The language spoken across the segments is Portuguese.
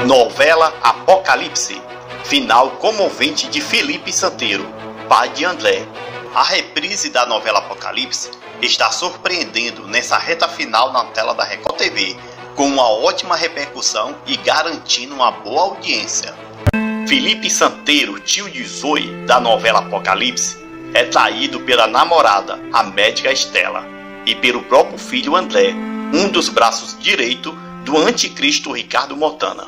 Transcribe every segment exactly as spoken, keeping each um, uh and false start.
Novela Apocalipse. Final comovente de Felipe Santeiro, pai de André. A reprise da novela Apocalipse está surpreendendo nessa reta final na tela da Record T V, com uma ótima repercussão e garantindo uma boa audiência. Felipe Santeiro, tio de Zoe da novela Apocalipse, é traído pela namorada, a médica Estela, e pelo próprio filho André, um dos braços direitos do anticristo Ricardo Montana.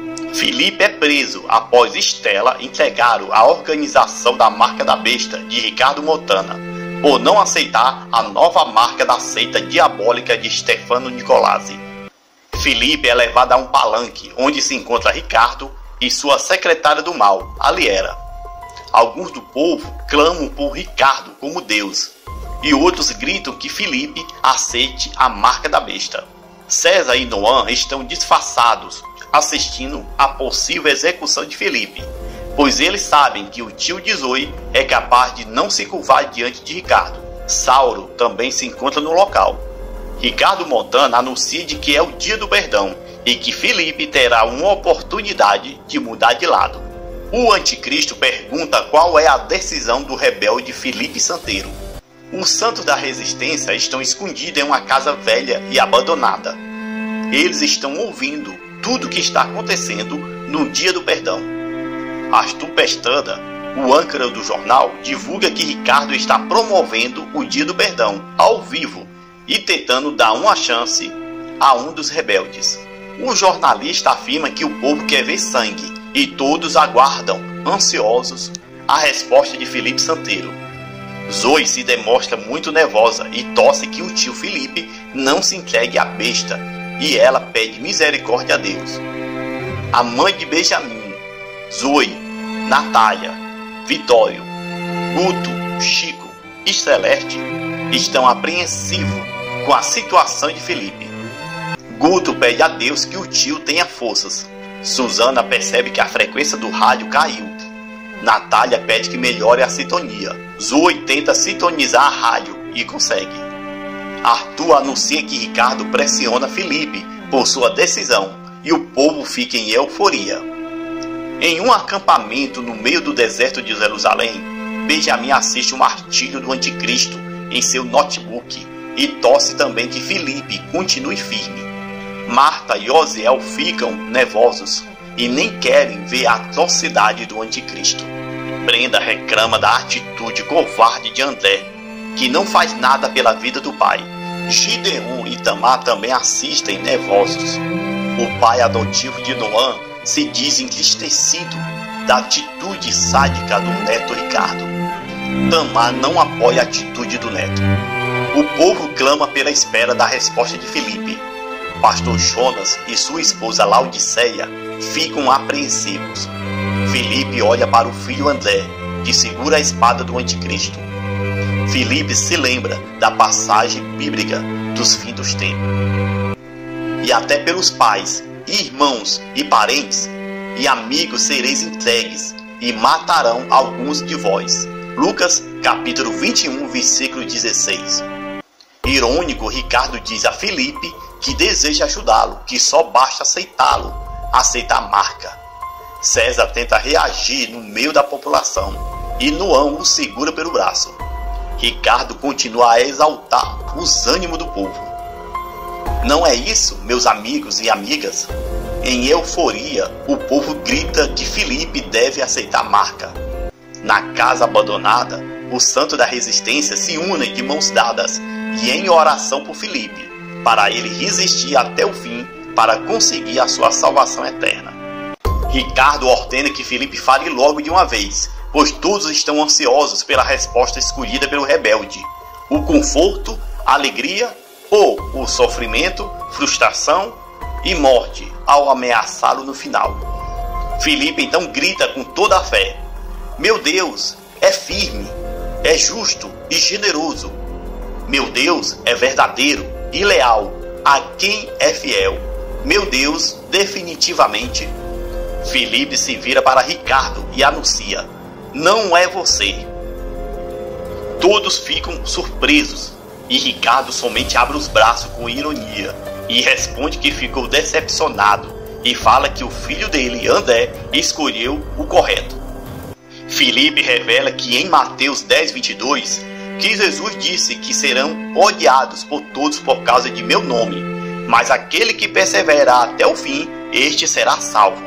Felipe é preso após Estela entregar a organização da Marca da Besta de Ricardo Montana, por não aceitar a nova marca da seita diabólica de Stefano Niccolasi. Felipe é levado a um palanque onde se encontra Ricardo e sua secretária do mal, Aliera. Alguns do povo clamam por Ricardo como Deus, e outros gritam que Felipe aceite a Marca da Besta. César e Noan estão disfarçados, assistindo à possível execução de Felipe, pois eles sabem que o tio de Zoe é capaz de não se curvar diante de Ricardo. Sauro também se encontra no local. Ricardo Montana anuncia de que é o dia do perdão e que Felipe terá uma oportunidade de mudar de lado. O anticristo pergunta qual é a decisão do rebelde Felipe Santeiro. Os santos da resistência estão escondidos em uma casa velha e abandonada. Eles estão ouvindo tudo o que está acontecendo no dia do perdão. Arthur Pestana, o âncora do jornal, divulga que Ricardo está promovendo o dia do perdão ao vivo e tentando dar uma chance a um dos rebeldes. O jornalista afirma que o povo quer ver sangue e todos aguardam, ansiosos, a resposta de Felipe Santeiro. Zoe se demonstra muito nervosa e torce que o tio Felipe não se entregue à besta, e ela pede misericórdia a Deus. A mãe de Benjamin, Zoe, Natália, Vitório, Guto, Chico e Celeste estão apreensivos com a situação de Felipe. Guto pede a Deus que o tio tenha forças. Susana percebe que a frequência do rádio caiu. Natália pede que melhore a sintonia. Zoe tenta sintonizar a rádio e consegue. Arthur anuncia que Ricardo pressiona Felipe por sua decisão e o povo fica em euforia. Em um acampamento no meio do deserto de Jerusalém, Benjamin assiste o martírio do anticristo em seu notebook e torce também que Felipe continue firme. Marta e Osiel ficam nervosos e nem querem ver a atrocidade do anticristo. Brenda reclama da atitude covarde de André, que não faz nada pela vida do pai. Gideon e Tamar também assistem nervosos. O pai adotivo de Noan se diz entristecido da atitude sádica do neto Ricardo. Tamar não apoia a atitude do neto. O povo clama pela espera da resposta de Felipe. Pastor Jonas e sua esposa Laodiceia ficam apreensivos. Felipe olha para o filho André, que segura a espada do anticristo. Felipe se lembra da passagem bíblica dos fins dos tempos. E até pelos pais, irmãos e parentes e amigos sereis entregues, e matarão alguns de vós. Lucas capítulo vinte e um, versículo dezesseis. Irônico, Ricardo diz a Felipe que deseja ajudá-lo, que só basta aceitá-lo, aceita a marca. César tenta reagir no meio da população e Noan o segura pelo braço. Ricardo continua a exaltar os ânimos do povo. Não é isso, meus amigos e amigas? Em euforia, o povo grita que Felipe deve aceitar a marca. Na casa abandonada, os santos da resistência se unem de mãos dadas e em oração por Felipe, para ele resistir até o fim para conseguir a sua salvação eterna. Ricardo ordena que Felipe fale logo de uma vez, pois todos estão ansiosos pela resposta escolhida pelo rebelde. O conforto, a alegria ou o sofrimento, frustração e morte ao ameaçá-lo no final. Felipe então grita com toda a fé: meu Deus é firme, é justo e generoso. Meu Deus é verdadeiro e leal, a quem é fiel. Meu Deus, definitivamente. Felipe se vira para Ricardo e anuncia: não é você. Todos ficam surpresos e Ricardo somente abre os braços com ironia e responde que ficou decepcionado e fala que o filho dele, André, escolheu o correto. Filipe revela que em Mateus dez, vinte e dois, que Jesus disse que serão odiados por todos por causa de meu nome, mas aquele que perseverar até o fim, este será salvo.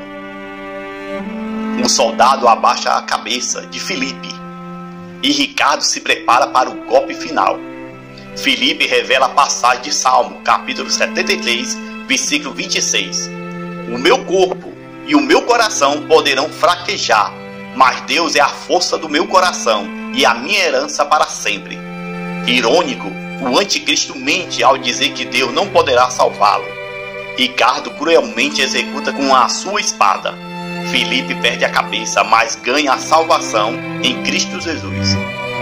O soldado abaixa a cabeça de Filipe e Ricardo se prepara para o golpe final. Filipe revela a passagem de Salmo, capítulo setenta e três, versículo vinte e seis. O meu corpo e o meu coração poderão fraquejar, mas Deus é a força do meu coração e a minha herança para sempre. Irônico, o anticristo mente ao dizer que Deus não poderá salvá-lo. Ricardo cruelmente executa com a sua espada. Filipe perde a cabeça, mas ganha a salvação em Cristo Jesus.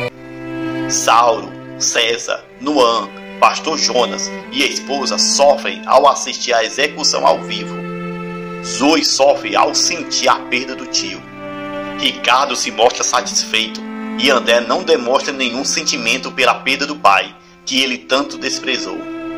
Saulo, César, Noã, pastor Jonas e a esposa sofrem ao assistir à execução ao vivo. Zoe sofre ao sentir a perda do tio. Ricardo se mostra satisfeito e André não demonstra nenhum sentimento pela perda do pai, que ele tanto desprezou.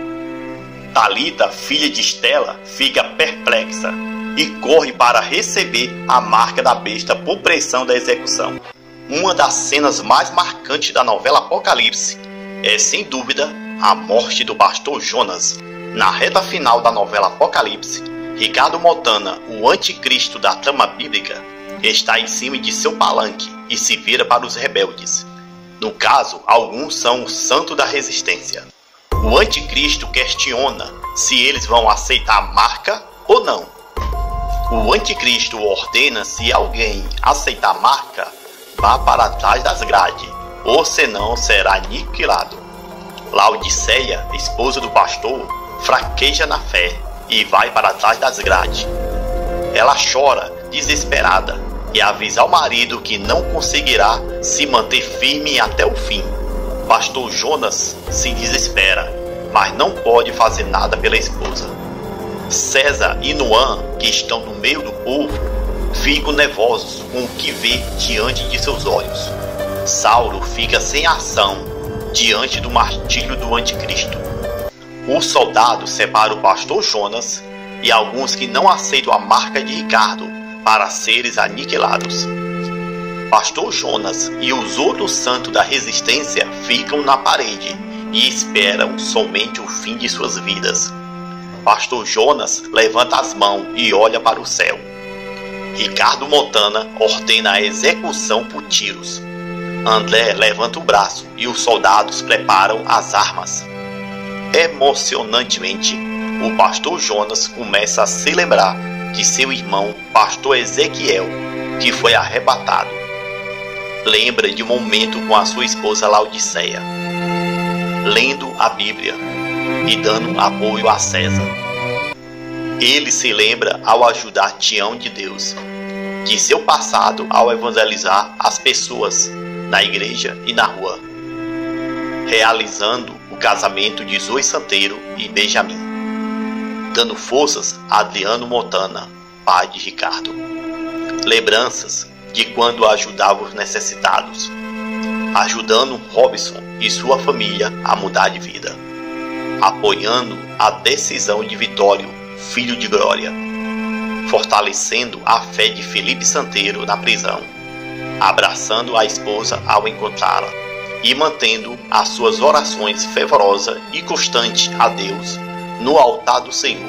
Talita, filha de Estela, fica perplexa e corre para receber a marca da besta por pressão da execução. Uma das cenas mais marcantes da novela Apocalipse é, sem dúvida, a morte do pastor Jonas. Na reta final da novela Apocalipse, Ricardo Montana, o anticristo da trama bíblica, está em cima de seu palanque e se vira para os rebeldes. No caso, alguns são o santo da resistência. O anticristo questiona se eles vão aceitar a marca ou não. O anticristo ordena se alguém aceitar a marca, vá para trás das grades, ou senão será aniquilado. Laodiceia, esposa do pastor, fraqueja na fé e vai para trás das grades. Ela chora, desesperada, e avisa ao marido que não conseguirá se manter firme até o fim. Pastor Jonas se desespera, mas não pode fazer nada pela esposa. César e Noã, que estão no meio do povo, ficam nervosos com o que vê diante de seus olhos. Saulo fica sem ação diante do martírio do anticristo. Os soldados separam o pastor Jonas e alguns que não aceitam a marca de Ricardo para seres aniquilados. Pastor Jonas e os outros santos da resistência ficam na parede e esperam somente o fim de suas vidas. Pastor Jonas levanta as mãos e olha para o céu. Ricardo Montana ordena a execução por tiros. André levanta o braço e os soldados preparam as armas. Emocionantemente, o pastor Jonas começa a se lembrar de seu irmão, pastor Ezequiel, que foi arrebatado. Lembra de um momento com a sua esposa Laodiceia, lendo a Bíblia e dando apoio a César. Ele se lembra ao ajudar Tião de Deus, de seu passado ao evangelizar as pessoas na igreja e na rua, realizando o casamento de Zoe Santeiro e Benjamin, dando forças a Adriano Montana, pai de Ricardo. Lembranças de quando ajudava os necessitados, ajudando Robson e sua família a mudar de vida, apoiando a decisão de Vitório, filho de Glória, fortalecendo a fé de Felipe Santeiro na prisão, abraçando a esposa ao encontrá-la e mantendo as suas orações fervorosas e constantes a Deus no altar do Senhor.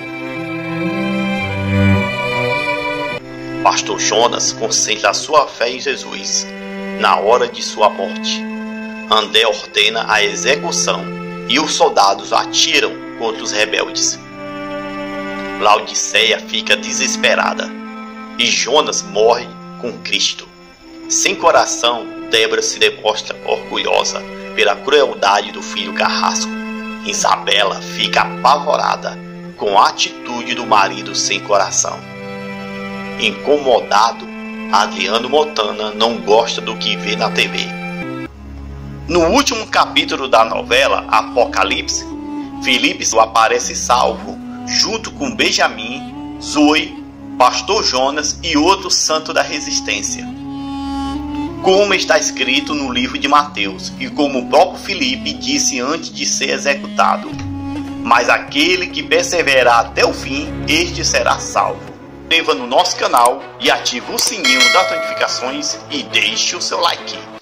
Pastor Jonas concentra a sua fé em Jesus na hora de sua morte. André ordena a execução e os soldados atiram contra os rebeldes. Laodiceia fica desesperada e Jonas morre com Cristo. Sem coração, Débora se demonstra orgulhosa pela crueldade do filho carrasco. Isabela fica apavorada com a atitude do marido sem coração. Incomodado, Adriano Montana não gosta do que vê na T V. No último capítulo da novela Apocalipse, Filipe aparece salvo, junto com Benjamin, Zoe, pastor Jonas e outro santo da resistência, como está escrito no livro de Mateus e como o próprio Filipe disse antes de ser executado: mas aquele que perseverar até o fim, este será salvo. inscreva no nosso canal e ative o sininho das notificações e deixe o seu like.